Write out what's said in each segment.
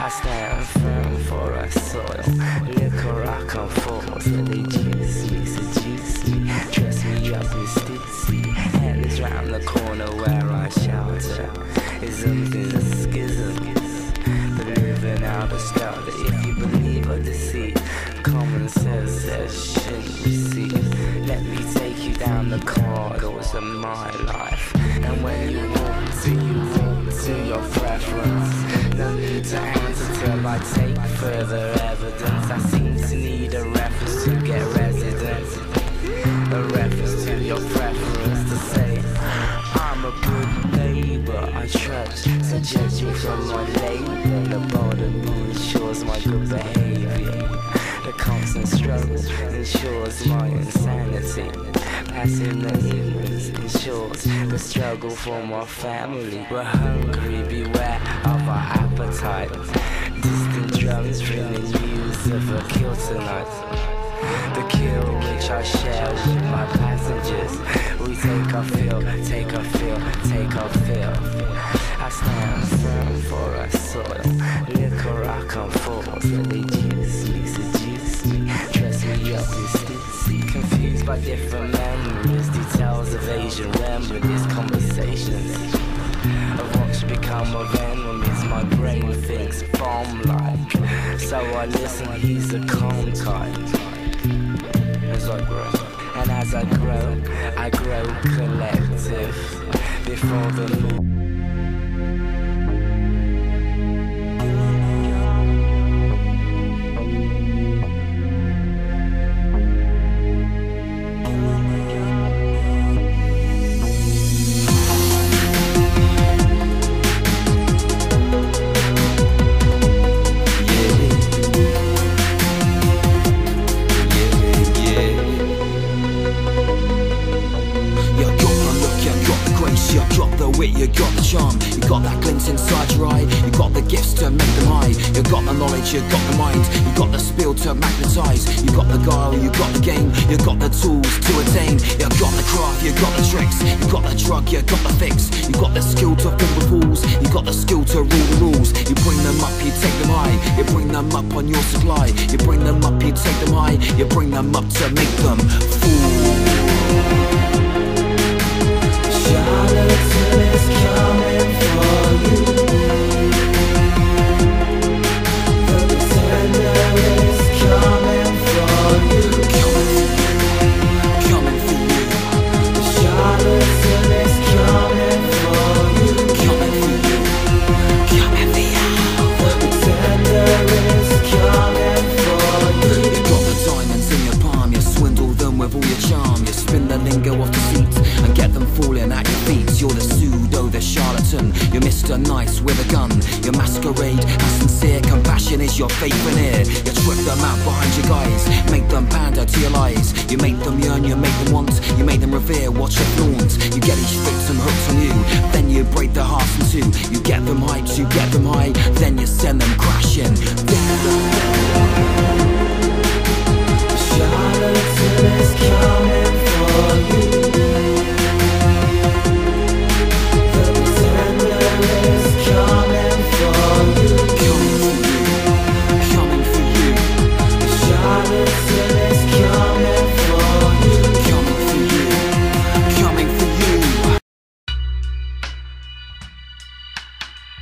I stand firm for a soil. Liquor I come forth, and they juice me, seduce me, dress me up in stitsy. Hell is round the corner where I shelter. Isms in the schisms, the living out of style. If you believe or deceit, common sense says shouldn't receive. Let me take you down the corridors of my life. And when you walk to your preference. No need to answer till I take further evidence. I seem to need a reference to get residence. A reference to your preference to say I'm a good neighbor. I trust to judge me from my label. The border ensures my good behavior. The constant struggle ensures my insanity. Passing the ignorance ensures the struggle for my family. We're hungry, beware of our appetite. Distant drums bringing news of a kill tonight. The kill which I share with my passengers. We take our fill, take our fill, take our fill. I stand firm for a soil. Liquor I come forth, and they juice me, seduce me, dress me up in stitsy. Confused by different memories, details of Asian remedies, conversations of what should become of enemies. My brain thinks bomb-like, so I listen, he's a calm type. As I grow, and as I grow collective before the move. You got the charm, you got that glint inside your eye. You got the gifts to make them high. You got the knowledge, you got the mind. You got the spill to magnetize. You got the guile, you got the game. You got the tools to attain. You got the craft, you got the tricks. You got the drug, you got the fix. You got the skill to fill the pools. You got the skill to rule the rules. You bring them up, you take them high. You bring them up on your supply. You bring them up, you take them high. You bring them up to make them fool. Charlatan is coming for you. The pretender is coming for you. Coming for you. The charlatan is coming for you. Coming for you. Coming for you. The pretender is coming for you. You got the diamonds in your palm. You swindle them with all your charm. You spin the lingo off the seat and get them falling at your feet. You're the pseudo, the charlatan. You're Mr. Nice with a gun. Your masquerade as sincere. Compassion is your faith veneer. You trip them out behind your guys. Make them pander to your lies. You make them yearn, you make them want. You make them revere, watch your flaunt. You get each victim hooked on you. Then you break their hearts in two. You get them hyped, you get them high. Then you send them crashing down. The charlatan is coming for you. Coming for you. Coming for you. The charlatan is coming for you. Coming for you. Coming for you.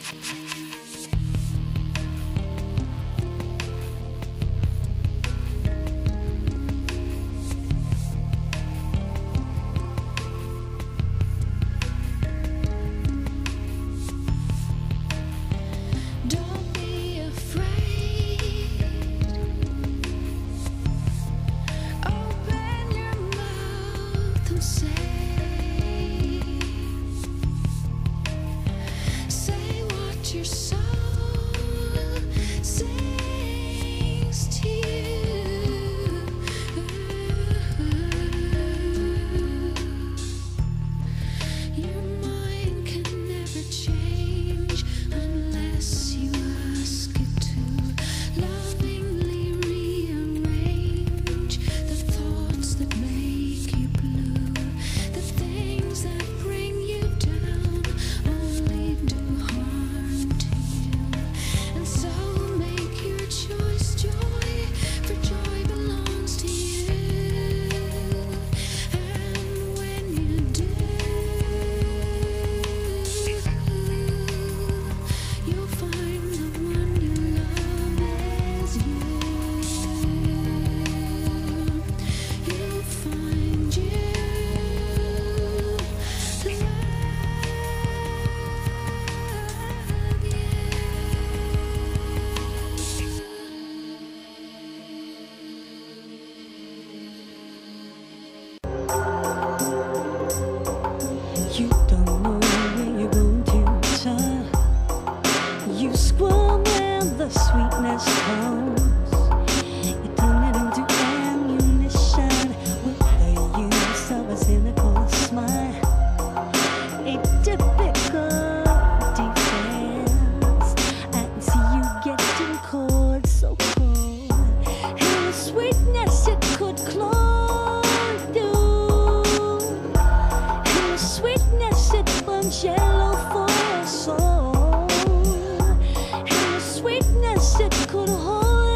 Yellow for your soul, and the sweetness it could hold.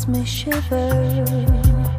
me shiver.